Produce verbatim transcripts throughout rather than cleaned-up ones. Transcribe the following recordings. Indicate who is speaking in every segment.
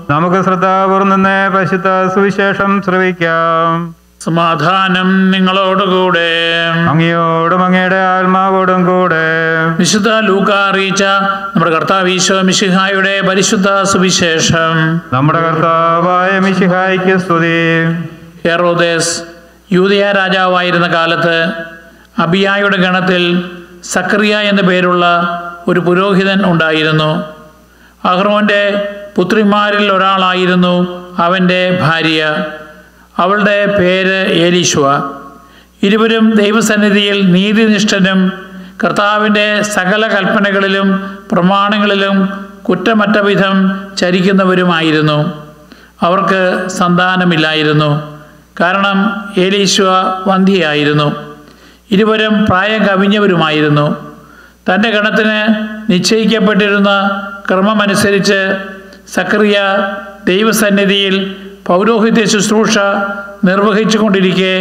Speaker 1: നമുക്ക് ശ്രദ്ധാപൂർവം നിന്ന് പരിശുദ്ധ സുവിശേഷം ശ്രവിക്കാം.
Speaker 2: സമാധാനം നിങ്ങളോടുകൂടെ.
Speaker 1: അങ്ങയോടും അങ്ങയുടെ ആത്മാവോടും കൂടെ.
Speaker 2: വിശുദ്ധ ലൂക്ക അറിയിച്ച നമ്മുടെ കർത്താവ് ഈശോ മിശിഹായുടെ പരിശുദ്ധ സുവിശേഷം.
Speaker 1: നമ്മുടെ കർത്താവായ മിശിഹായ്ക്ക് സ്തുതി.
Speaker 2: ഹെറോദേസ് യൂദയ രാജാവായിരുന്ന കാലത്ത് അബിയായുടെ ഗണത്തിൽ സക്കറിയ എന്നു പേരുള്ള ഒരു പുരോഹിതൻ ഉണ്ടായിരുന്നു. അഹ്റോന്റെ പുത്രിമാരിൽ ഒരാളായിരുന്നു അവൻ്റെ ഭാര്യ. അവളുടെ പേര് എലീശുവ. ഇരുവരും ദൈവസന്നിധിയിൽ നീതിനിഷ്ഠനും കർത്താവിൻ്റെ സകല കൽപ്പനകളിലും പ്രമാണങ്ങളിലും കുറ്റമറ്റ വിധം ചരിക്കുന്നവരുമായിരുന്നു. അവർക്ക് സന്താനമില്ലായിരുന്നു, കാരണം എലീശുവ വന്ധ്യയായിരുന്നു. ഇരുവരും പ്രായം കവിഞ്ഞവരുമായിരുന്നു. തൻ്റെ ഗണത്തിന് നിശ്ചയിക്കപ്പെട്ടിരുന്ന ക്രമമനുസരിച്ച് സക്കറിയ ദൈവസന്നിധിയിൽ പൗരോഹിത്യ ശുശ്രൂഷ നിർവഹിച്ചു കൊണ്ടിരിക്കെ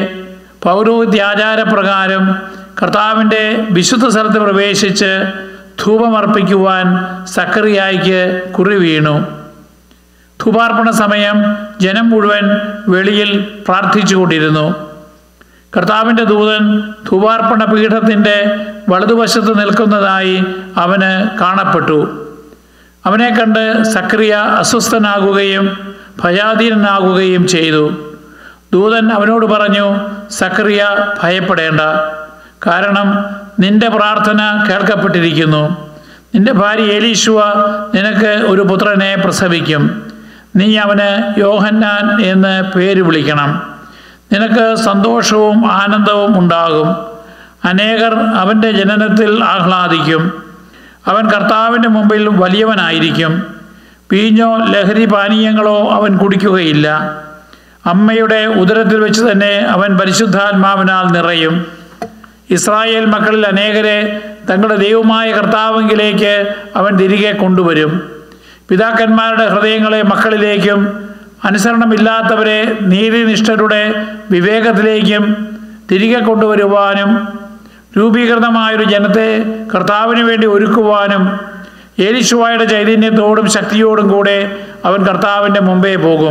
Speaker 2: പൗരോഹിത്യാചാരപ്രകാരം കർത്താവിൻ്റെ വിശുദ്ധ സ്ഥലത്ത് പ്രവേശിച്ച് ധൂപമർപ്പിക്കുവാൻ സക്കറിയായ്ക്ക് കുറി വീണു. ധൂപാർപ്പണ സമയം ജനം മുഴുവൻ വെളിയിൽ പ്രാർത്ഥിച്ചു കൊണ്ടിരുന്നു. കർത്താവിൻ്റെ ദൂതൻ ധൂപാർപ്പണ പീഠത്തിൻ്റെ വലതുവശത്ത് നിൽക്കുന്നതായി അവന് കാണപ്പെട്ടു. അവനെ കണ്ട് സക്കറിയ അസ്വസ്ഥനാകുകയും ഭയാധീനനാകുകയും ചെയ്തു. ദൂതൻ അവനോട് പറഞ്ഞു, സക്കറിയ, ഭയപ്പെടേണ്ട, കാരണം നിന്റെ പ്രാർത്ഥന കേൾക്കപ്പെട്ടിരിക്കുന്നു. നിന്റെ ഭാര്യ എലീശുവ നിനക്ക് ഒരു പുത്രനെ പ്രസവിക്കും. നീ അവന് യോഹന്നാൻ എന്ന് പേര് വിളിക്കണം. നിനക്ക് സന്തോഷവും ആനന്ദവും ഉണ്ടാകും. അനേകർ അവൻ്റെ ജനനത്തിൽ ആഹ്ലാദിക്കും. അവൻ കർത്താവിൻ്റെ മുമ്പിൽ വലിയവനായിരിക്കും. വീഞ്ഞോ ലഹരി പാനീയങ്ങളോ അവൻ കുടിക്കുകയില്ല. അമ്മയുടെ ഉദരത്തിൽ വെച്ച് തന്നെ അവൻ പരിശുദ്ധാത്മാവിനാൽ നിറയും. ഇസ്രായേൽ മക്കളിൽ അനേകരെ തങ്ങളുടെ ദൈവമായ കർത്താവിലേക്ക് അവൻ തിരികെ കൊണ്ടുവരും. പിതാക്കന്മാരുടെ ഹൃദയങ്ങളെ മക്കളിലേക്കും അനുസരണമില്ലാത്തവരെ നീതിനിഷ്ഠരുടെ വിവേകത്തിലേക്കും തിരികെ കൊണ്ടുവരുവാനും രൂപീകൃതമായൊരു ജനത്തെ കർത്താവിന് വേണ്ടി ഒരുക്കുവാനും എലീശുവയുടെ ചൈതന്യത്തോടും ശക്തിയോടും കൂടെ അവൻ കർത്താവിൻ്റെ മുമ്പേ പോകും.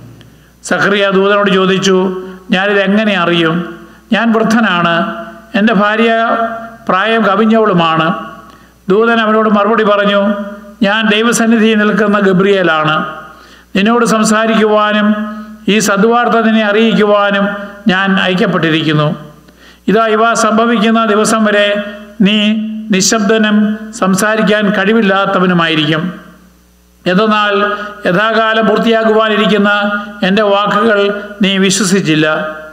Speaker 2: സക്കറിയ ദൂതനോട് ചോദിച്ചു, ഞാനിതെങ്ങനെ അറിയും? ഞാൻ വൃദ്ധനാണ്, എൻ്റെ ഭാര്യ പ്രായം കവിഞ്ഞവളുമാണ്. ദൂതൻ അവനോട് മറുപടി പറഞ്ഞു, ഞാൻ ദൈവസന്നിധിയിൽ നിൽക്കുന്ന ഗബ്രിയേലാണ്. നിന്നോട് സംസാരിക്കുവാനും ഈ സദ്വാർത്ത നിന്നെ അറിയിക്കുവാനും ഞാൻ അയക്കപ്പെട്ടിരിക്കുന്നു. ഇതാ, ഇവ സംഭവിക്കുന്ന ദിവസം വരെ നീ നിശബ്ദനും സംസാരിക്കാൻ കഴിവില്ലാത്തവനുമായിരിക്കും. എന്തെന്നാൽ യഥാകാലം പൂർത്തിയാകുവാനിരിക്കുന്ന എൻ്റെ വാക്കുകൾ നീ വിശ്വസിച്ചില്ല.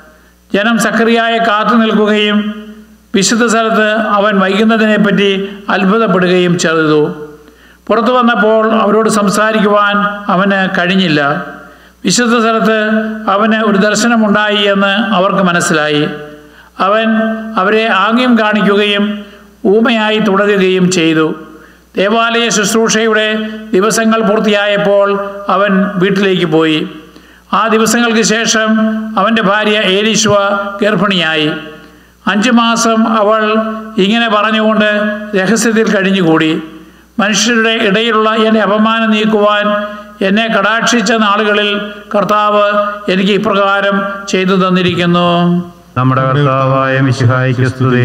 Speaker 2: ജനം സക്കറിയായെ കാത്തു നിൽക്കുകയും വിശുദ്ധ സ്ഥലത്ത് അവൻ വൈകുന്നതിനെപ്പറ്റി അത്ഭുതപ്പെടുകയും ചെയ്തു. പുറത്തു വന്നപ്പോൾ അവരോട് സംസാരിക്കുവാൻ അവന് കഴിഞ്ഞില്ല. വിശുദ്ധ സ്ഥലത്ത് അവന് ഒരു ദർശനമുണ്ടായി എന്ന് അവർക്ക് മനസ്സിലായി. അവൻ അവരെ ആംഗ്യം കാണിക്കുകയും ഊമയായി തുടരുകയും ചെയ്തു. ദേവാലയ ശുശ്രൂഷയുടെ ദിവസങ്ങൾ പൂർത്തിയായപ്പോൾ അവൻ വീട്ടിലേക്ക് പോയി. ആ ദിവസങ്ങൾക്ക് ശേഷം അവൻ്റെ ഭാര്യ എലീശുവ ഗർഭിണിയായി. അഞ്ചു മാസം അവൾ ഇങ്ങനെ പറഞ്ഞുകൊണ്ട് രഹസ്യത്തിൽ കഴിഞ്ഞുകൂടി. മനുഷ്യരുടെ ഇടയിലുള്ള എൻ്റെ അപമാനം നീക്കുവാൻ എന്നെ കടാക്ഷിച്ച നാളുകളിൽ കർത്താവ് എനിക്ക് ഇപ്രകാരം ചെയ്തു തന്നിരിക്കുന്നു.
Speaker 1: നമ്മുടെ കർത്താവായ മിശിഹായ്ക്ക് സ്തുതി.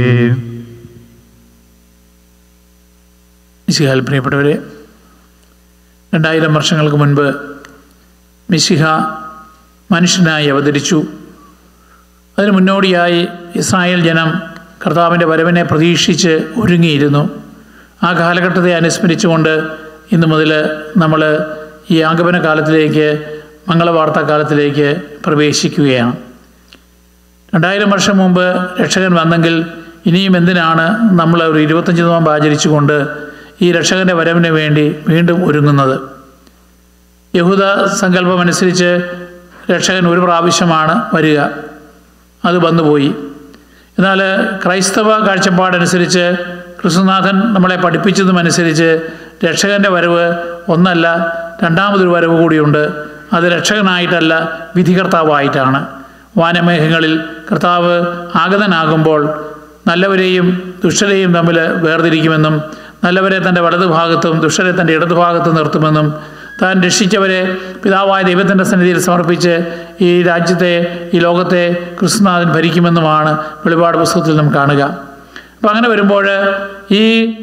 Speaker 2: മിശിഹായിൽ പ്രിയപ്പെട്ടവരെ, രണ്ടായിരം വർഷങ്ങൾക്ക് മുൻപ് മിശിഹ മനുഷ്യനായി അവതരിച്ചു. അതിന് മുന്നോടിയായി ഇസ്രായേൽ ജനം കർത്താവിൻ്റെ വരവിനെ പ്രതീക്ഷിച്ച് ഒരുങ്ങിയിരുന്നു. ആ കാലഘട്ടത്തെ അനുസ്മരിച്ചുകൊണ്ട് ഇന്നു മുതൽ നമ്മൾ ഈ ആഗമന കാലത്തിലേക്ക്, മംഗളവാർത്താ കാലത്തിലേക്ക് പ്രവേശിക്കുകയാണ്. രണ്ടായിരം വർഷം മുമ്പ് രക്ഷകൻ വന്നെങ്കിൽ ഇനിയും എന്തിനാണ് നമ്മൾ ഒരു ഇരുപത്തഞ്ച് നോമ്പ് ആചരിച്ചുകൊണ്ട് ഈ രക്ഷകൻ്റെ വരവിന് വേണ്ടി വീണ്ടും ഒരുങ്ങുന്നത്? യഹൂദ സങ്കല്പമനുസരിച്ച് രക്ഷകൻ ഒരു പ്രാവശ്യമാണ് വരിക, അത് വന്നുപോയി. എന്നാൽ ക്രൈസ്തവ കാഴ്ചപ്പാടനുസരിച്ച്, ക്രിസ്തുനാഥൻ നമ്മളെ പഠിപ്പിച്ചതുമനുസരിച്ച് രക്ഷകൻ്റെ വരവ് ഒന്നല്ല, രണ്ടാമതൊരു വരവ് കൂടിയുണ്ട്. അത് രക്ഷകനായിട്ടല്ല, വിധികർത്താവായിട്ടാണ്. വാനമേഘങ്ങളിൽ കർത്താവ് ആഗതനാകുമ്പോൾ നല്ലവരെയും ദുഷ്ടരെയും തമ്മിൽ വേർതിരിക്കുമെന്നും നല്ലവരെ തൻ്റെ വലതുഭാഗത്തും ദുഷ്ടരെ തൻ്റെ ഇടതുഭാഗത്തും നിർത്തുമെന്നും താൻ രക്ഷിച്ചവരെ പിതാവായ ദൈവത്തിൻ്റെ സന്നിധിയിൽ സമർപ്പിച്ച് ഈ രാജ്യത്തെ, ഈ ലോകത്തെ ക്രിസ്തുനാഥൻ ഭരിക്കുമെന്നുമാണ് വെളിപാട് പുസ്തകത്തിൽ നാം കാണുക. അപ്പം അങ്ങനെ വരുമ്പോൾ ഈ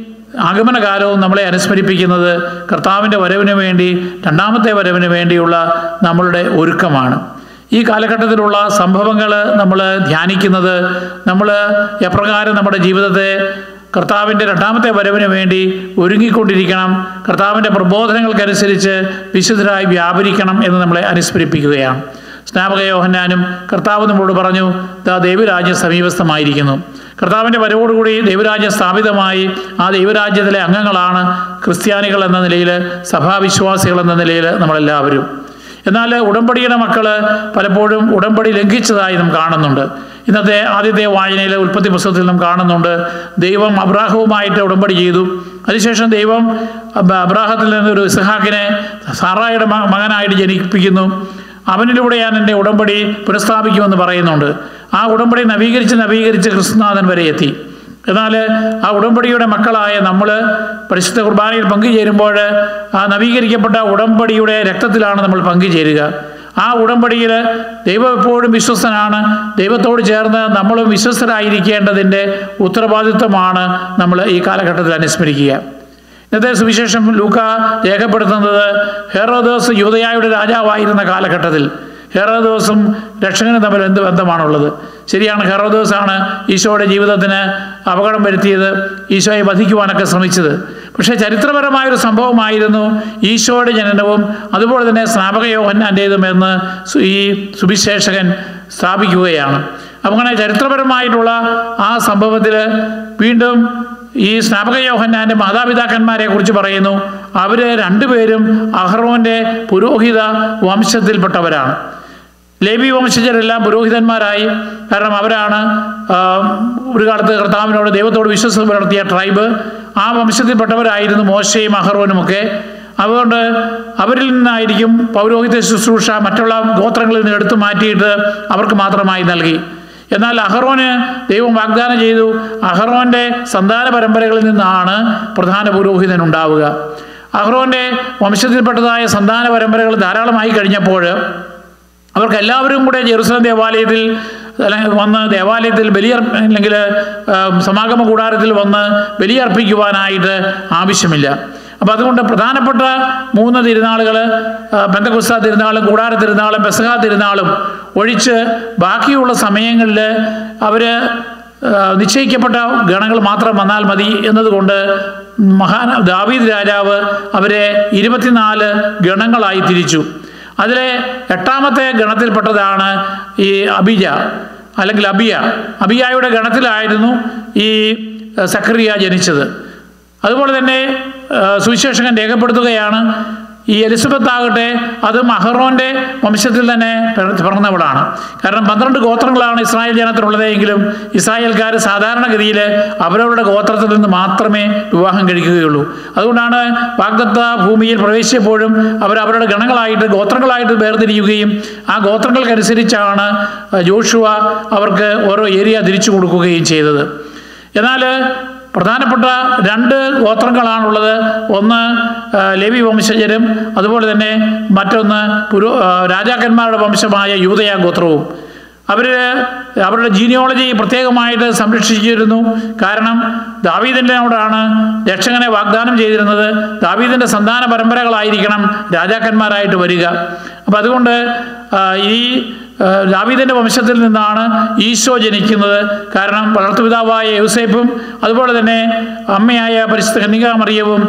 Speaker 2: ആഗമനകാലവും നമ്മളെ അനുസ്മരിപ്പിക്കുന്നത് കർത്താവിൻ്റെ വരവിന് വേണ്ടി, രണ്ടാമത്തെ വരവിന് വേണ്ടിയുള്ള നമ്മളുടെ ഒരുക്കമാണ്. ഈ കാലഘട്ടത്തിലുള്ള സംഭവങ്ങൾ നമ്മൾ ധ്യാനിക്കുന്നത് നമ്മൾ എപ്രകാരം നമ്മുടെ ജീവിതത്തെ കർത്താവിൻ്റെ രണ്ടാമത്തെ വരവിന് വേണ്ടി ഒരുങ്ങിക്കൊണ്ടിരിക്കണം, കർത്താവിൻ്റെ പ്രബോധനങ്ങൾക്കനുസരിച്ച് വിശുദ്ധരായി വ്യാപരിക്കണം എന്ന് നമ്മളെ അനുസ്മരിപ്പിക്കുകയാണ്. സ്നാപക യോഹന്നാനും കർത്താവ് നമ്മളോട് പറഞ്ഞു, ദാ ദൈവരാജ്യം സമീപസ്ഥമായിരിക്കുന്നു. കർത്താവിൻ്റെ വരവോടുകൂടി ദൈവരാജ്യം സ്ഥാപിതമായി. ആ ദൈവരാജ്യത്തിലെ അംഗങ്ങളാണ് ക്രിസ്ത്യാനികൾ എന്ന നിലയിൽ, സഭാവിശ്വാസികൾ എന്ന നിലയിൽ നമ്മളെല്ലാവരും. എന്നാൽ ഉടമ്പടിയുടെ മക്കൾ പലപ്പോഴും ഉടമ്പടി ലംഘിച്ചതായി നാം കാണുന്നുണ്ട്. ഇന്നത്തെ ആദ്യത്തെ വായനയിലെ ഉൽപ്പത്തി പുസ്തകത്തിൽ നാം കാണുന്നുണ്ട്, ദൈവം അബ്രാഹവുമായിട്ട് ഉടമ്പടി ചെയ്തു. അതിനുശേഷം ദൈവം അബ്രാഹത്തിൽ നിന്നൊരു ഇസ്ഹാക്കിനെ സാറായുടെ മകനായിട്ട് ജനിപ്പിക്കുന്നു. അവനിലൂടെ ഞാൻ എൻ്റെ ഉടമ്പടി പുനഃസ്ഥാപിക്കുമെന്ന് പറയുന്നുണ്ട്. ആ ഉടമ്പടി നവീകരിച്ച് നവീകരിച്ച് ക്രിസ്തുനാഥൻ വരെ എത്തി. എന്നാൽ ആ ഉടമ്പടിയുടെ മക്കളായ നമ്മൾ പരിശുദ്ധ കുർബാനയിൽ പങ്കുചേരുമ്പോൾ ആ നവീകരിക്കപ്പെട്ട ഉടമ്പടിയുടെ രക്തത്തിലാണ് നമ്മൾ പങ്കുചേരുക. ആ ഉടമ്പടിയിൽ ദൈവം എപ്പോഴും വിശ്വസ്തനാണ്. ദൈവത്തോട് ചേർന്ന് നമ്മളും വിശ്വസ്തരായിരിക്കേണ്ടതിൻ്റെ ഉത്തരവാദിത്വമാണ് നമ്മൾ ഈ കാലഘട്ടത്തിൽ അനുസ്മരിക്കുക. ഇന്നത്തെ സുവിശേഷം ലൂക്ക രേഖപ്പെടുത്തുന്നത് ഹെറോദോസ് യൂദയായുടെ രാജാവായിരുന്ന കാലഘട്ടത്തിൽ ഹെറോദോസും രക്ഷകനും തമ്മിൽ എന്ത് ബന്ധമാണുള്ളത്? ശരിയാണ്, ഹെറോദോസാണ് ഈശോയുടെ ജീവിതത്തിന് അപകടം വരുത്തിയത്, ഈശോയെ വധിക്കുവാനൊക്കെ ശ്രമിച്ചത്. പക്ഷേ ചരിത്രപരമായൊരു സംഭവമായിരുന്നു ഈശോയുടെ ജനനവും അതുപോലെ തന്നെ സ്നാപക യോഹന്നാൻ്റേതും എന്ന് ഈ സുവിശേഷകൻ സ്ഥാപിക്കുകയാണ്. അങ്ങനെ ചരിത്രപരമായിട്ടുള്ള ആ സംഭവത്തിൽ വീണ്ടും ഈ സ്നാപക യോഹന്നാൻ്റെ മാതാപിതാക്കന്മാരെ കുറിച്ച് പറയുന്നു. അവർ രണ്ടുപേരും അഹ്റോൻ്റെ പുരോഹിത വംശത്തിൽപ്പെട്ടവരാണ്. ലേവി വംശജരെല്ലാം പുരോഹിതന്മാരായി. കാരണം അവരാണ് ഒരു കാലത്ത് കർത്താവിനോട് ദൈവത്തോട് വിശ്വാസം പുലർത്തിയ ട്രൈബ്. ആ വംശത്തിൽപ്പെട്ടവരായിരുന്നു മോശയും അഹ്റോനുമൊക്കെ. അതുകൊണ്ട് അവരിൽ നിന്നായിരിക്കും പൗരോഹിത്യ ശുശ്രൂഷ മറ്റുള്ള ഗോത്രങ്ങളിൽ നിന്ന് എടുത്തു മാറ്റിയിട്ട് അവർക്ക് മാത്രമായി നൽകി. എന്നാൽ അഹ്റോന് ദൈവം വാഗ്ദാനം ചെയ്തു, അഹ്റോൻ്റെ സന്താന പരമ്പരകളിൽ നിന്നാണ് പ്രധാന പുരോഹിതൻ ഉണ്ടാവുക. അഹ്റോൻ്റെ വംശത്തിൽപ്പെട്ടതായ സന്താന പരമ്പരകൾ ധാരാളമായി കഴിഞ്ഞപ്പോൾ അവർക്ക് എല്ലാവരും കൂടെ ജെറുസലേം ദേവാലയത്തിൽ വന്ന് ദേവാലയത്തിൽ ബലിയർ അല്ലെങ്കിൽ സമാഗമ കൂടാരത്തിൽ വന്ന് ബലിയർപ്പിക്കുവാനായിട്ട് ആവശ്യമില്ല. അപ്പോൾ അതുകൊണ്ട് പ്രധാനപ്പെട്ട മൂന്ന് തിരുനാളുകൾ, പെന്തക്കോസ്താ തിരുനാളും കൂടാര തിരുനാളും പെസഹ തിരുനാളും ഒഴിച്ച് ബാക്കിയുള്ള സമയങ്ങളിൽ അവർ നിശ്ചയിക്കപ്പെട്ട ഗണങ്ങൾ മാത്രം വന്നാൽ മതി എന്നതുകൊണ്ട് മഹാൻ ദാവീദ് രാജാവ് അവരെ ഇരുപത്തിനാല് ഗണങ്ങളായി തിരിച്ചു. അതിലെ എട്ടാമത്തെ ഗണത്തിൽപ്പെട്ടതാണ് ഈ അബിജ അല്ലെങ്കിൽ അബിയ. അബിയായുടെ ഗണത്തിലായിരുന്നു ഈ സക്കറിയ ജനിച്ചത്. അതുപോലെ തന്നെ സുവിശേഷകൻ രേഖപ്പെടുത്തുകയാണ്, ഈ എലിസബത്ത് ആകട്ടെ അതും അഹ്റോൻ്റെ വംശത്തിൽ തന്നെ പിറന്നവളാണ്. കാരണം പന്ത്രണ്ട് ഗോത്രങ്ങളാണ് ഇസ്രായേൽ ജനത്തിനുള്ളത്. എങ്കിലും ഇസ്രായേൽക്കാർ സാധാരണഗതിയിൽ അവരവരുടെ ഗോത്രത്തിൽ നിന്ന് മാത്രമേ വിവാഹം കഴിക്കുകയുള്ളൂ. അതുകൊണ്ടാണ് വാഗ്ദത്ത ഭൂമിയിൽ പ്രവേശിച്ചപ്പോഴും അവർ അവരുടെ ഗണങ്ങളായിട്ട് ഗോത്രങ്ങളായിട്ട് വേർതിരിയുകയും ആ ഗോത്രങ്ങൾക്കനുസരിച്ചാണ് ജോഷുവ അവർക്ക് ഓരോ ഏരിയ തിരിച്ചു കൊടുക്കുകയും ചെയ്തത്. എന്നാൽ പ്രധാനപ്പെട്ട രണ്ട് ഗോത്രങ്ങളാണുള്ളത്. ഒന്ന് ലേവി വംശജരും അതുപോലെ തന്നെ മറ്റൊന്ന് പുരോ രാജാക്കന്മാരുടെ വംശമായ യൂദയ ഗോത്രവും. അവർ അവരുടെ ജീനിയോളജി പ്രത്യേകമായിട്ട് സംരക്ഷിച്ചിരുന്നു. കാരണം ദാവീദിനോടാണ് രക്ഷകനെ വാഗ്ദാനം ചെയ്തിരുന്നത്. ദാവീദിൻ്റെ സന്താന പരമ്പരകളായിരിക്കണം രാജാക്കന്മാരായിട്ട് വരിക. അപ്പം അതുകൊണ്ട് ഈ ദാവീദിൻ്റെ വംശത്തിൽ നിന്നാണ് ഈശോ ജനിക്കുന്നത്. കാരണം വളർത്തുപിതാവായ യൗസേപ്പും അതുപോലെ തന്നെ അമ്മയായ പരിശുദ്ധ കന്യകാമറിയവും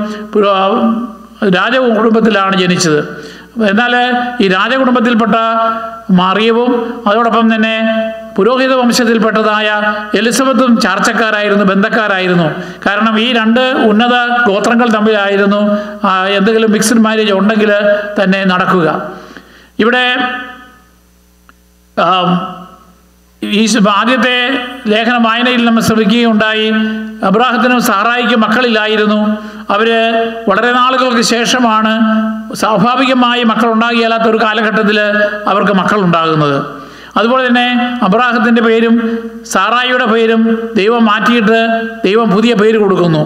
Speaker 2: രാജകുടുംബത്തിലാണ് ജനിച്ചത്. എന്നാൽ ഈ രാജകുടുംബത്തിൽപ്പെട്ട മറിയവും അതോടൊപ്പം തന്നെ പുരോഹിത വംശത്തിൽപ്പെട്ടതായ എലിസബത്തും ചാർച്ചക്കാരായിരുന്നു, ബന്ധക്കാരായിരുന്നു. കാരണം ഈ രണ്ട് ഉന്നത ഗോത്രങ്ങൾ തമ്മിലായിരുന്നു എന്തെങ്കിലും മിക്സ്ഡ് മാരേജ് ഉണ്ടെങ്കിൽ തന്നെ നടക്കുക. ഇവിടെ ഈ ആദ്യത്തെ ലേഖന വായനയിൽ നമ്മൾ ശ്രമിക്കുകയുണ്ടായി, അബ്രാഹത്തിനും സാറായിക്കും മക്കളില്ലായിരുന്നു. അവർ വളരെ നാളുകൾക്ക് ശേഷമാണ് സ്വാഭാവികമായി മക്കളുണ്ടാകിയാലാത്ത ഒരു കാലഘട്ടത്തിൽ അവർക്ക് മക്കളുണ്ടാകുന്നത്. അതുപോലെ തന്നെ അബ്രാഹത്തിൻ്റെ പേരും സാറായിയുടെ പേരും ദൈവം മാറ്റിയിട്ട് ദൈവം പുതിയ പേര് കൊടുക്കുന്നു.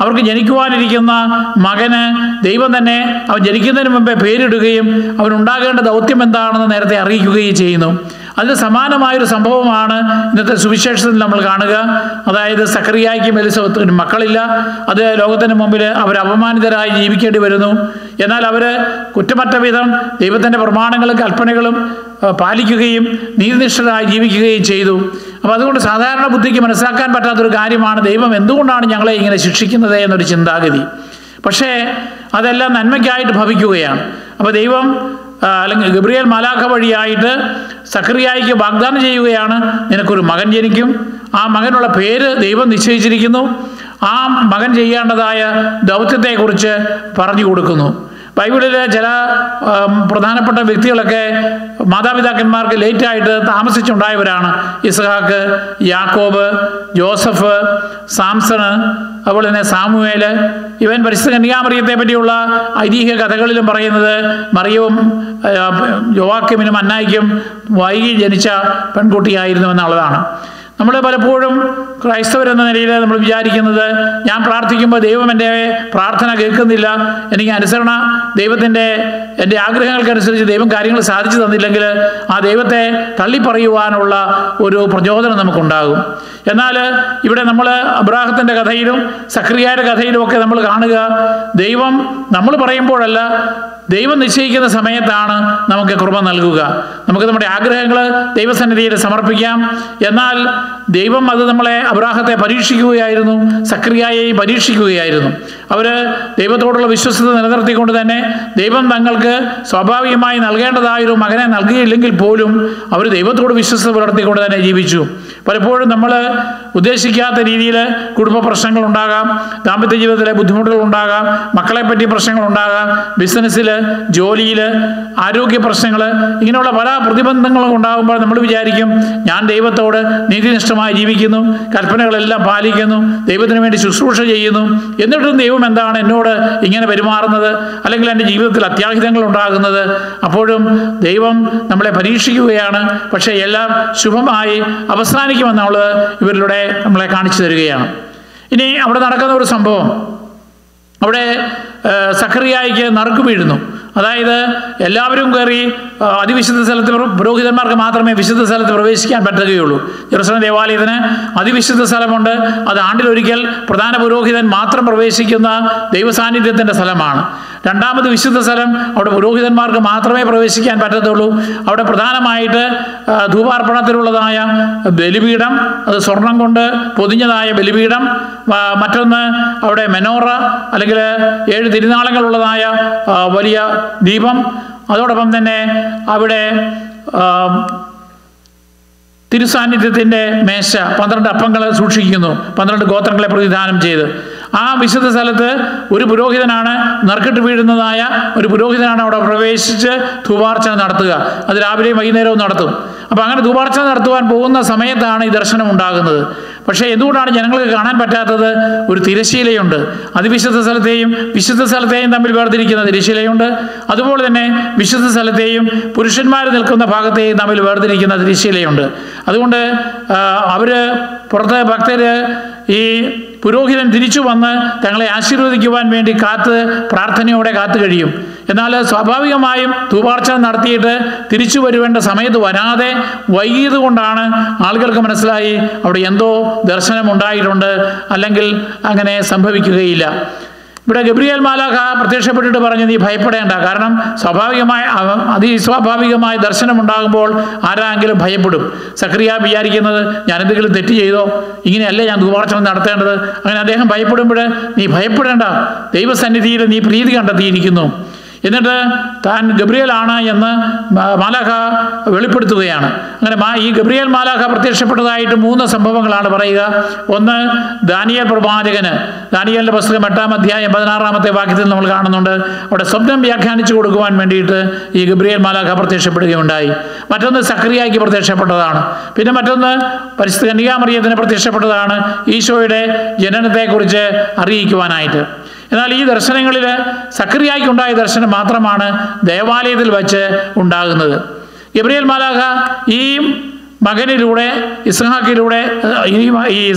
Speaker 2: അവർക്ക് ജനിക്കുവാനിരിക്കുന്ന മകന് ദൈവം തന്നെ അവൻ ജനിക്കുന്നതിന് മുമ്പേ പേരിടുകയും അവനുണ്ടാകേണ്ട ദൗത്യം എന്താണെന്ന് നേരത്തെ അറിയിക്കുകയും ചെയ്യുന്നു. അതിന് സമാനമായൊരു സംഭവമാണ് ഇന്നത്തെ സുവിശേഷത്തിൽ നമ്മൾ കാണുക. അതായത് സക്കറിയായ്ക്കും എലിസബത്തിനും മക്കളില്ല. അത് ലോകത്തിന് മുമ്പിൽ അവർ അപമാനിതരായി ജീവിക്കേണ്ടി വരുന്നു. എന്നാൽ അവർ കുറ്റമറ്റ വിധം ദൈവത്തിൻ്റെ പ്രമാണങ്ങളും കൽപ്പനകളും പാലിക്കുകയും നീതിനിഷ്ഠരായി ജീവിക്കുകയും ചെയ്തു. അപ്പോൾ അതുകൊണ്ട് സാധാരണ ബുദ്ധിക്ക് മനസ്സിലാക്കാൻ പറ്റാത്തൊരു കാര്യമാണ് ദൈവം എന്തുകൊണ്ടാണ് ഞങ്ങളെ ഇങ്ങനെ ശിക്ഷിക്കുന്നത് എന്നൊരു ചിന്താഗതി. പക്ഷേ അതെല്ലാം നന്മയ്ക്കായിട്ട് ഭവിക്കുകയാണ്. അപ്പോൾ ദൈവം അല്ലെങ്കിൽ ഗബ്രിയേൽ മാലാഖ വഴിയായിട്ട് സക്കറിയായിക്ക് വാഗ്ദാനം ചെയ്യുകയാണ്, നിനക്കൊരു മകൻ ജനിക്കും, ആ മകനുള്ള പേര് ദൈവം നിശ്ചയിച്ചിരിക്കുന്നു, ആ മകൻ ചെയ്യേണ്ടതായ ദൗത്യത്തെക്കുറിച്ച് പറഞ്ഞു കൊടുക്കുന്നു. ബൈബിളിലെ ചില പ്രധാനപ്പെട്ട വ്യക്തികളൊക്കെ മാതാപിതാക്കന്മാർക്ക് ലേറ്റായിട്ട് താമസിച്ചുണ്ടായവരാണ്. ഇസ്ഹാക്ക്, യാക്കോബ്, ജോസഫ്, സാംസണ്, അതുപോലെ തന്നെ സാമുവേൽ. ഇവൻ പരിശുദ്ധ കന്യാമറിയത്തെ പറ്റിയുള്ള ഐതിഹ്യ കഥകളിലും പറയുന്നത് മറിയവും യോവാക്കിമിനും അന്നായിക്കും വൈകി ജനിച്ച പെൺകുട്ടിയായിരുന്നു എന്നുള്ളതാണ്. നമ്മൾ പലപ്പോഴും ക്രൈസ്തവരെന്ന നിലയിൽ നമ്മൾ വിചാരിക്കുന്നത്, ഞാൻ പ്രാർത്ഥിക്കുമ്പോൾ ദൈവം എൻ്റെ പ്രാർത്ഥന കേൾക്കുന്നില്ല, എനിക്ക് അനുസരണ ദൈവത്തിൻ്റെ എൻ്റെ ആഗ്രഹങ്ങൾക്കനുസരിച്ച് ദൈവം കാര്യങ്ങൾ സാധിച്ചു തന്നില്ലെങ്കിൽ ആ ദൈവത്തെ തള്ളിപ്പറയുവാനുള്ള ഒരു പ്രചോദനം നമുക്കുണ്ടാകും. എന്നാൽ ഇവിടെ നമ്മൾ അബ്രാഹത്തിൻ്റെ കഥയിലും സക്രിയയുടെ കഥയിലുമൊക്കെ നമ്മൾ കാണുക, ദൈവം നമ്മൾ പറയുമ്പോഴല്ല, ദൈവം നിശ്ചയിക്കുന്ന സമയത്താണ് നമുക്ക് കൃപ നൽകുക. നമുക്ക് നമ്മുടെ ആഗ്രഹങ്ങൾ ദൈവസന്നിധിയിൽ സമർപ്പിക്കാം. എന്നാൽ ദൈവം അത് നമ്മളെ അബ്രാഹത്തെ പരീക്ഷിക്കുകയായിരുന്നു, സക്രിയയെയും പരീക്ഷിക്കുകയായിരുന്നു. അവർ ദൈവത്തോടുള്ള വിശ്വസ്തത നിലനിർത്തിക്കൊണ്ട് തന്നെ ദൈവം തങ്ങൾക്ക് സ്വാഭാവികമായി നൽകേണ്ടതായൊരു മകനെ നൽകിയില്ലെങ്കിൽ പോലും അവർ ദൈവത്തോട് വിശ്വസ്തത പുലർത്തിക്കൊണ്ട് തന്നെ ജീവിച്ചു. പലപ്പോഴും നമ്മൾ ഉദ്ദേശിക്കാത്ത രീതിയിൽ കുടുംബ പ്രശ്നങ്ങൾ ഉണ്ടാകാം, ദാമ്പത്യ ജീവിതത്തിലെ ബുദ്ധിമുട്ടുകൾ ഉണ്ടാകാം, മക്കളെപ്പറ്റി പ്രശ്നങ്ങൾ ഉണ്ടാകാം, ബിസിനസ്സിൽ, ജോലിയിൽ, ആരോഗ്യ പ്രശ്നങ്ങൾ, ഇങ്ങനെയുള്ള പല പ്രതിബന്ധങ്ങളും ഉണ്ടാകുമ്പോൾ നമ്മൾ വിചാരിക്കും, ഞാൻ ദൈവത്തോട് നീതിനിഷ്ഠമായി ജീവിക്കുന്നു, കൽപ്പനകളെല്ലാം പാലിക്കുന്നു, ദൈവത്തിന് വേണ്ടി ശുശ്രൂഷ ചെയ്യുന്നു, എന്നിട്ടും ദൈവം എന്താണ് എന്നോട് ഇങ്ങനെ പെരുമാറുന്നത്, അല്ലെങ്കിൽ എൻ്റെ ജീവിതത്തിൽ അത്യാഹിതങ്ങൾ ഉണ്ടാകുന്നത്? അപ്പോഴും ദൈവം നമ്മളെ പരീക്ഷിക്കുകയാണ്, പക്ഷേ എല്ലാം ശുഭമായി അവസാനിക്കുമെന്നുള്ളത് ഇവരിലൂടെ നമ്മളെ കാണിച്ചു തരികയാണ്. ഇനി അവിടെ നടക്കുന്ന ഒരു സംഭവം, അവിടെ സക്കറിയായിക്ക് നറുക്ക് വീഴുന്നു. അതായത് എല്ലാവരും കയറി അതിവിശുദ്ധ സ്ഥലത്ത്, പുരോഹിതന്മാർക്ക് മാത്രമേ വിശുദ്ധ സ്ഥലത്ത് പ്രവേശിക്കാൻ പറ്റുകയുള്ളൂ. ജെറുസലേം ദേവാലയത്തിന് അതിവിശുദ്ധ സ്ഥലമുണ്ട്. അത് ആണ്ടിലൊരിക്കൽ പ്രധാന പുരോഹിതൻ മാത്രം പ്രവേശിക്കുന്ന ദൈവസാന്നിധ്യത്തിൻ്റെ സ്ഥലമാണ്. രണ്ടാമത് വിശുദ്ധ സ്ഥലം, അവിടെ പുരോഹിതന്മാർക്ക് മാത്രമേ പ്രവേശിക്കാൻ പറ്റത്തുള്ളൂ. അവിടെ പ്രധാനമായിട്ട് ധൂപാർപ്പണത്തിലുള്ളതായ ബലിപീഠം, അത് സ്വർണം കൊണ്ട് പൊതിഞ്ഞതായ ബലിപീഠം, മറ്റൊന്ന് അവിടെ മെനോറ അല്ലെങ്കിൽ ഏഴ് തിരുനാളങ്ങളുള്ളതായ വലിയ ദീപം, അതോടൊപ്പം തന്നെ അവിടെ തിരുസാന്നിധ്യത്തിൻ്റെ മേശ, പന്ത്രണ്ട് അപ്പങ്ങൾ സൂക്ഷിക്കുന്നു, പന്ത്രണ്ട് ഗോത്രങ്ങളെ പ്രതിദാനം ചെയ്ത്. ആ വിശുദ്ധ സ്ഥലത്ത് ഒരു പുരോഹിതനാണ്, നറുക്കിട്ട് വീഴുന്നതായ ഒരു പുരോഹിതനാണ് അവിടെ പ്രവേശിച്ച് ധൂപാർച്ചന നടത്തുക. അത് രാവിലെയും വൈകുന്നേരവും നടത്തും. അപ്പോൾ അങ്ങനെ ധൂപാർച്ചന നടത്തുവാൻ പോകുന്ന സമയത്താണ് ഈ ദർശനം ഉണ്ടാകുന്നത്. പക്ഷേ എന്തുകൊണ്ടാണ് ജനങ്ങൾക്ക് കാണാൻ പറ്റാത്തത്? ഒരു തിരശ്ശീലയുണ്ട്. അതിവിശുദ്ധ സ്ഥലത്തെയും വിശുദ്ധ സ്ഥലത്തെയും തമ്മിൽ വേർതിരിക്കുന്ന തിരശ്ശീലയുണ്ട്. അതുപോലെ തന്നെ വിശുദ്ധ സ്ഥലത്തെയും പുരുഷന്മാർ നിൽക്കുന്ന ഭാഗത്തെയും തമ്മിൽ വേർതിരിക്കുന്ന തിരശ്ശീലയുണ്ട്. അതുകൊണ്ട് അവർ പുറത്ത് ഭക്തർ ഈ പുരോഹിതൻ തിരിച്ചു വന്ന് തങ്ങളെ ആശീർവദിക്കുവാൻ വേണ്ടി കാത്ത് പ്രാർത്ഥനയോടെ കാത്തു കഴിയും. എന്നാൽ സ്വാഭാവികമായും ധൂപാർച്ചന നടത്തിയിട്ട് തിരിച്ചു വരുവേണ്ട സമയത്ത് വരാതെ വൈകിയത് കൊണ്ടാണ് ആളുകൾക്ക് മനസ്സിലായി അവിടെ എന്തോ ദർശനം ഉണ്ടായിട്ടുണ്ട്, അല്ലെങ്കിൽ അങ്ങനെ സംഭവിക്കുകയില്ല. ഇവിടെ ഗബ്രിയേൽ മാലാഖ പ്രത്യക്ഷപ്പെട്ടിട്ട് പറഞ്ഞു, നീ ഭയപ്പെടേണ്ട. കാരണം സ്വാഭാവികമായ അതിസ്വാഭാവികമായ ദർശനം ഉണ്ടാകുമ്പോൾ ആരാണെങ്കിലും ഭയപ്പെടും. സക്രിയ വിചാരിക്കുന്നത്, ഞാൻ എന്തെങ്കിലും തെറ്റ് ചെയ്തോ, ഇങ്ങനെയല്ലേ ഞാൻ ധൂപാർച്ചന നടത്തേണ്ടത്? അങ്ങനെ അദ്ദേഹം ഭയപ്പെടുമ്പോൾ, നീ ഭയപ്പെടേണ്ട, ദൈവസന്നിധിയിൽ നീ പ്രീതി കണ്ടെത്തിയിരിക്കുന്നു. എന്നിട്ട് താൻ ഗബ്രിയേലാണ് എന്ന് മാലാഖ വെളിപ്പെടുത്തുകയാണ്. അങ്ങനെ മാ ഈ ഗബ്രിയേൽ മാലാഖ പ്രത്യക്ഷപ്പെട്ടതായിട്ട് മൂന്ന് സംഭവങ്ങളാണ് പറയുക. ഒന്ന്, ദാനിയേൽ പ്രവാചകന്, ദാനിയേലിൻ്റെ പുസ്തകം എട്ടാം അധ്യായം പതിനാറാമത്തെ വാക്യത്തിൽ നമ്മൾ കാണുന്നുണ്ട്, അവിടെ സ്വപ്നം വ്യാഖ്യാനിച്ചു കൊടുക്കുവാൻ വേണ്ടിയിട്ട് ഈ ഗബ്രിയേൽ മാലാഖ പ്രത്യക്ഷപ്പെടുകയുണ്ടായി. മറ്റൊന്ന് സക്രിയയ്ക്ക് പ്രത്യക്ഷപ്പെട്ടതാണ്. പിന്നെ മറ്റൊന്ന് പരിശുദ്ധ കന്യകാമറിയത്തിന് പ്രത്യക്ഷപ്പെട്ടതാണ്, ഈശോയുടെ ജനനത്തെക്കുറിച്ച് അറിയിക്കുവാനായിട്ട്. എന്നാൽ ഈ ദർശനങ്ങളിൽ സക്രിയയ്ക്കുണ്ടായ ദർശനം മാത്രമാണ് ദേവാലയത്തിൽ വച്ച് ഉണ്ടാകുന്നത്. ഗബ്രിയേൽ മാലാഖ ഈ മകനിലൂടെ, ഇസ്ഹാക്കിലൂടെ, ഈ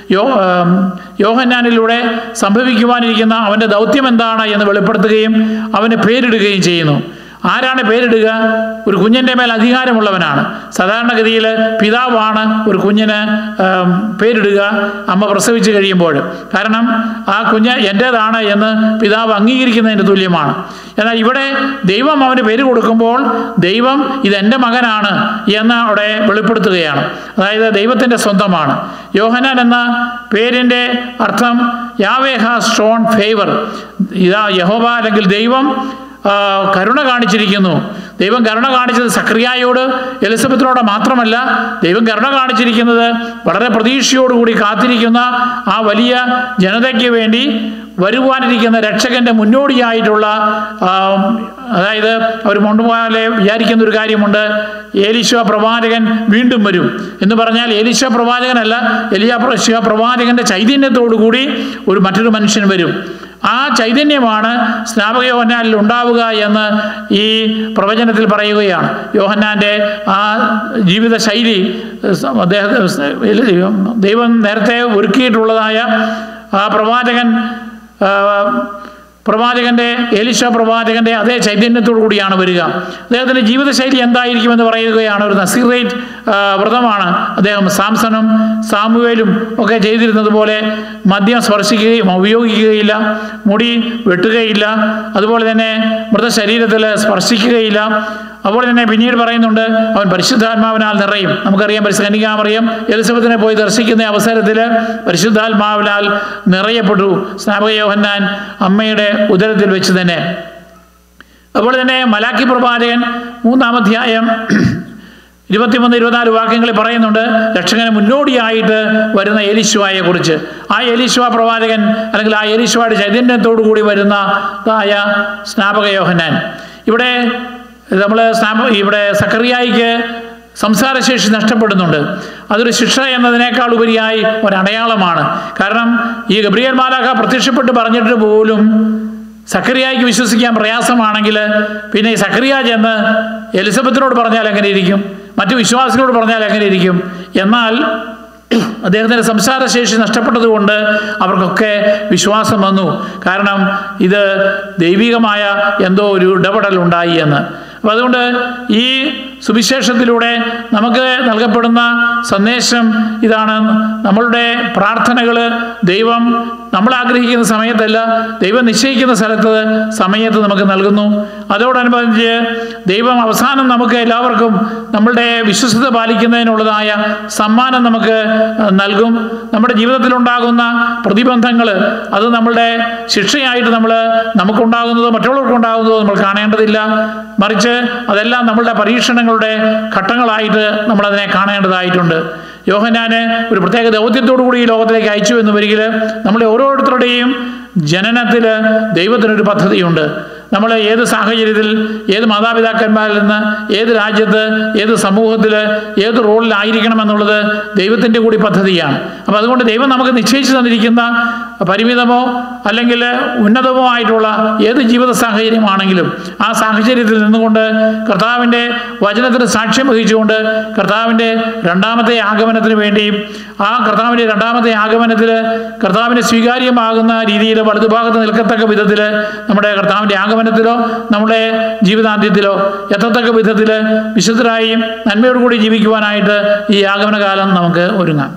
Speaker 2: യോ യോഹന്നാനിലൂടെ സംഭവിക്കുവാനിരിക്കുന്ന അവൻ്റെ ദൗത്യം എന്താണ് എന്ന് വെളിപ്പെടുത്തുകയും അവന് പേരിടുകയും ചെയ്യുന്നു. ആരാണ് പേരിടുക? ഒരു കുഞ്ഞിൻ്റെ മേൽ അധികാരമുള്ളവനാണ്. സാധാരണഗതിയിൽ പിതാവാണ് ഒരു കുഞ്ഞിന് പേരിടുക അമ്മ പ്രസവിച്ച് കഴിയുമ്പോൾ. കാരണം ആ കുഞ്ഞ് എൻ്റേതാണ് എന്ന് പിതാവ് അംഗീകരിക്കുന്നതിന് തുല്യമാണ്. എന്നാൽ ഇവിടെ ദൈവം അവന് പേര് കൊടുക്കുമ്പോൾ ദൈവം ഇതെൻ്റെ മകനാണ് എന്ന് അവിടെ വെളിപ്പെടുത്തുകയാണ്. അതായത് ദൈവത്തിൻ്റെ സ്വന്തമാണ്. യോഹന്നാൻ എന്ന പേരിൻ്റെ അർത്ഥം യാവേ ഹാസ് ഷോൺ ഫേവർ. ഇതാ യഹോവ അല്ലെങ്കിൽ ദൈവം കരുണ കാണിച്ചിരിക്കുന്നു. ദൈവം കരുണ കാണിച്ചത് സക്രിയായോട് എലിസബത്തിനോട് മാത്രമല്ല, ദൈവം കരുണ കാണിച്ചിരിക്കുന്നത് വളരെ പ്രതീക്ഷയോടുകൂടി കാത്തിരിക്കുന്ന ആ വലിയ ജനതയ്ക്ക് വേണ്ടി വരുവാനിരിക്കുന്ന രക്ഷകൻ്റെ മുന്നോടിയായിട്ടുള്ള, അതായത് അവർ മുണ്ടുപോലെ വിചാരിക്കുന്ന ഒരു കാര്യമുണ്ട്, ഏലീശ പ്രവാചകൻ വീണ്ടും വരും എന്ന് പറഞ്ഞാൽ ഏലീശ പ്രവാചകനല്ല, എലിയാ പ്രവാചകൻ്റെ ചൈതന്യത്തോടു കൂടി ഒരു മറ്റൊരു മനുഷ്യൻ വരും. ആ ചൈതന്യമാണ് സ്നാപക യോഹന്നാനിൽ ഉണ്ടാവുക എന്ന് ഈ പ്രവചനത്തിൽ പറയുകയാണ്. യോഹന്നാൻ്റെ ആ ജീവിത ശൈലി അദ്ദേഹം ദൈവം നേരത്തെ ഒരുക്കിയിട്ടുള്ളതായ ആ പ്രവാചകൻ പ്രവാചകൻ്റെ എലീശ പ്രവാചകൻ്റെ അതേ ചൈതന്യത്തോടു കൂടിയാണ് വരിക. അദ്ദേഹത്തിൻ്റെ ജീവിതശൈലി എന്തായിരിക്കുമെന്ന് പറയുകയാണ്. ഒരു നസീറേറ്റ് വ്രതമാണ് അദ്ദേഹം. സാംസണും സാമുവേലും ഒക്കെ ചെയ്തിരുന്നത് പോലെ മദ്യം സ്പർശിക്കുകയും ഉപയോഗിക്കുകയില്ല, മുടി വെട്ടുകയില്ല, അതുപോലെ തന്നെ മൃതശരീരത്തിൽ സ്പർശിക്കുകയില്ല. അതുപോലെ തന്നെ പിന്നീട് പറയുന്നുണ്ട് അവൻ പരിശുദ്ധാത്മാവിനാൽ നിറയും. നമുക്കറിയാം പരിശുദ്ധനികാമറിയം എലിസബത്തിനെ പോയി ദർശിക്കുന്ന അവസരത്തിൽ പരിശുദ്ധാത്മാവിനാൽ നിറയപ്പെട്ടു സ്നാപക യോഹന്നാൻ അമ്മയുടെ ഉദരത്തിൽ വെച്ച് തന്നെ. അതുപോലെ തന്നെ മലാക്കി പ്രവാചകൻ മൂന്നാം അധ്യായം ഇരുപത്തിമൂന്ന് ഇരുപത്തിനാല് വാക്യങ്ങളിൽ പറയുന്നുണ്ട് രക്ഷകന് മുന്നോടിയായിട്ട് വരുന്ന എലീശുവയെ കുറിച്ച്. ആ എലീശുവ പ്രവാചകൻ അല്ലെങ്കിൽ ആ എലീശുവയുടെ ചൈതന്യത്തോടു കൂടി വരുന്നതായ സ്നാപക യോഹന്നാൻ. ഇവിടെ നമ്മൾ ഇവിടെ സക്കറിയായിക്ക് സംസാരശേഷി നഷ്ടപ്പെടുന്നുണ്ട്. അതൊരു ശിക്ഷ എന്നതിനേക്കാൾ ഉപരിയായി ഒരടയാളമാണ്. കാരണം ഈ ഗബ്രിയേൽ മാലാഖ പ്രത്യക്ഷപ്പെട്ട് പറഞ്ഞിട്ട് പോലും സക്കറിയായിക്ക് വിശ്വസിക്കാൻ പ്രയാസമാണെങ്കിൽ പിന്നെ ഈ സക്കറിയ ചെന്ന് എലിസബത്തിനോട് പറഞ്ഞാൽ എങ്ങനെ ഇരിക്കും? മറ്റു വിശ്വാസികളോട് പറഞ്ഞാൽ എങ്ങനെ ഇരിക്കും? എന്നാൽ അദ്ദേഹത്തിൻ്റെ സംസാരശേഷി നഷ്ടപ്പെട്ടതുകൊണ്ട് അവർക്കൊക്കെ വിശ്വാസം വന്നു. കാരണം ഇത് ദൈവികമായ എന്തോ ഒരു ഇടപെടൽ ഉണ്ടായി എന്ന്. അപ്പം അതുകൊണ്ട് ഈ സുവിശേഷത്തിലൂടെ നമുക്ക് നൽകപ്പെടുന്ന സന്ദേശം ഇതാണ്. നമ്മളുടെ പ്രാർത്ഥനകൾ ദൈവം നമ്മൾ ആഗ്രഹിക്കുന്ന സമയത്തല്ല, ദൈവം നിശ്ചയിക്കുന്ന സ്ഥലത്ത് സമയത്ത് നമുക്ക് നൽകുന്നു. അതോടനുബന്ധിച്ച് ദൈവം അവസാനം നമുക്ക് എല്ലാവർക്കും നമ്മളുടെ വിശ്വസ്തത പാലിക്കുന്നതിനുള്ളതായ സമ്മാനം നമുക്ക് നൽകും. നമ്മുടെ ജീവിതത്തിലുണ്ടാകുന്ന പ്രതിബന്ധങ്ങൾ അത് നമ്മളുടെ ശിക്ഷയായിട്ട് നമ്മൾ നമുക്കുണ്ടാകുന്നതോ മറ്റുള്ളവർക്കുണ്ടാകുന്നതോ നമ്മൾ കാണേണ്ടതില്ല. മറിച്ച് അതെല്ലാം നമ്മളുടെ പരീക്ഷണങ്ങളുടെ ഘട്ടങ്ങളായിട്ട് നമ്മളതിനെ കാണേണ്ടതായിട്ടുണ്ട്. യോഹന്നാന് ഒരു പ്രത്യേക ദൗത്യത്തോടു കൂടി ഈ ലോകത്തിലേക്ക് അയച്ചു എന്ന് വരികിൽ നമ്മളെ ഓരോരുത്തരുടെയും ജനനത്തിൽ ദൈവത്തിനൊരു പദ്ധതിയുണ്ട്. നമ്മൾ ഏത് സാഹചര്യത്തിൽ, ഏത് മാതാപിതാക്കന്മാരിൽ നിന്ന്, ഏത് രാജ്യത്ത്, ഏത് സമൂഹത്തിൽ, ഏത് റോളിലായിരിക്കണമെന്നുള്ളത് ദൈവത്തിൻ്റെ കൂടി പദ്ധതിയാണ്. അപ്പോൾ അതുകൊണ്ട് ദൈവം നമുക്ക് നിശ്ചയിച്ചു തന്നിരിക്കുന്ന പരിമിതമോ അല്ലെങ്കിൽ ഉന്നതമോ ആയിട്ടുള്ള ഏത് ജീവിത സാഹചര്യമാണെങ്കിലും ആ സാഹചര്യത്തിൽ നിന്നുകൊണ്ട് കർത്താവിൻ്റെ വചനത്തിന് സാക്ഷ്യം വഹിച്ചുകൊണ്ട് കർത്താവിൻ്റെ രണ്ടാമത്തെ ആഗമനത്തിന് വേണ്ടിയും ആ കർത്താവിൻ്റെ രണ്ടാമത്തെ ആഗമനത്തിൽ കർത്താവിന് സ്വീകാര്യമാകുന്ന രീതിയിൽ വലതുഭാഗത്ത് നിൽക്കത്തക്ക വിധത്തിൽ നമ്മുടെ കർത്താവിൻ്റെ ആഗമനത്തിലോ നമ്മുടെ ജീവിതാന്ത്യത്തിലോ എത്തത്തക്ക വിധത്തിൽ വിശുദ്ധരായും നന്മയോടുകൂടി ജീവിക്കുവാനായിട്ട് ഈ ആഗമനകാലം നമുക്ക് ഒരുങ്ങാം.